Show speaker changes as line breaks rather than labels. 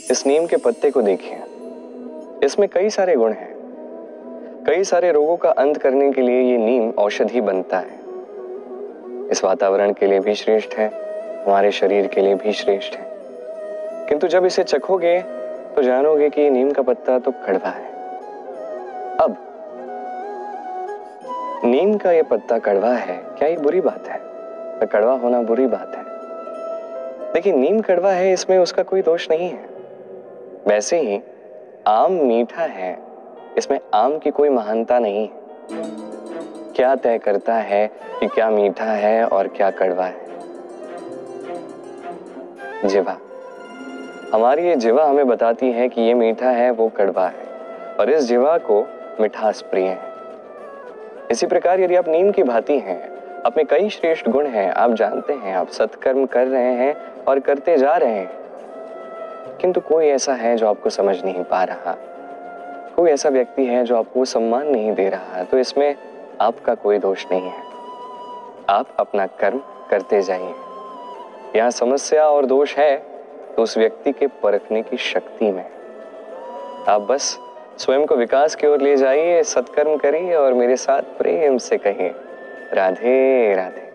इस नीम के पत्ते को देखिए, इसमें कई सारे गुण हैं। कई सारे रोगों का अंत करने के लिए ये नीम औषधि बनता है। इस वातावरण के लिए भी श्रेष्ठ है, हमारे शरीर के लिए भी श्रेष्ठ है। किंतु जब इसे चखोगे तो जानोगे कि ये नीम का पत्ता तो कड़वा है। अब नीम का ये पत्ता कड़वा है, क्या ये बुरी बात है? तो कड़वा होना बुरी बात है? देखिए, नीम कड़वा है, इसमें उसका कोई दोष नहीं है। वैसे ही आम मीठा है, इसमें आम की कोई महानता नहीं है। क्या तय करता है कि क्या मीठा है और क्या कड़वा है? जिवा। हमारी ये जिवा हमें बताती है कि ये मीठा है, वो कड़वा है, और इस जिवा को मिठास प्रिय है। इसी प्रकार यदि आप नीम की भांति हैं, आप में कई श्रेष्ठ गुण हैं, आप जानते हैं, आप सत्कर्म कर रहे हैं और करते जा रहे हैं, किंतु कोई ऐसा है जो आपको समझ नहीं पा रहा, कोई ऐसा व्यक्ति है जो आपको सम्मान नहीं दे रहा, तो इसमें आपका कोई दोष नहीं है। आप अपना कर्म करते जाइए। यहाँ समस्या और दोष है तो उस व्यक्ति के परखने की शक्ति में। आप बस स्वयं को विकास की ओर ले जाइए, सत्कर्म करिए और मेरे साथ प्रेम से कहिए, राधे राधे।